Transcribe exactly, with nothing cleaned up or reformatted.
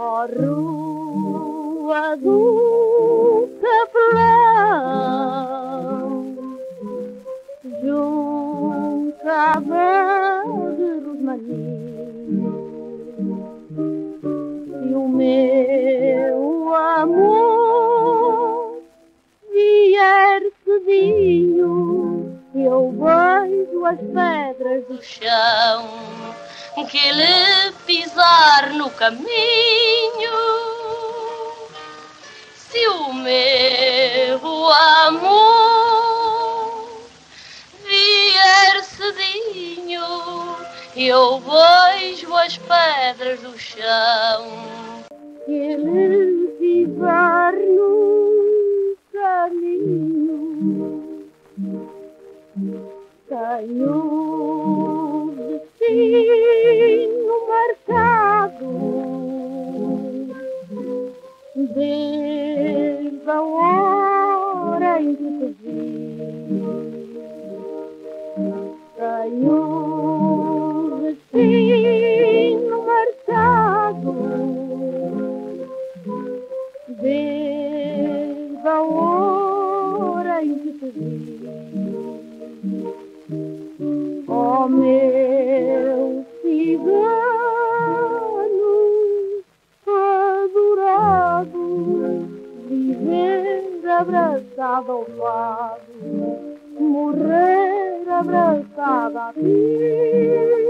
Ó rua do Capelão, junto à beira de Rosmaninho, se o meu amor vier cedinho, eu beijo as pedras do chão que ele pisar no caminho. Se o meu amor vier cedinho, eu beijo as pedras do chão que ele pisar no caminho. Tenho destino marcado desde a hora em que te vi. Tenho destino marcado desde a hora em que te vi. Ó meu cigano adorado, viver abraçado ao fado, morrer abraçado a ti.